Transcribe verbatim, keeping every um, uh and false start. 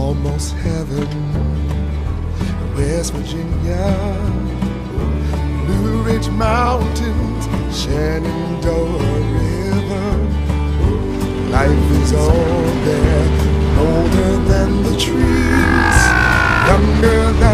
almost heaven. West Virginia, Blue Ridge Mountains, Shenandoah River. Life is all there, older than the trees, younger than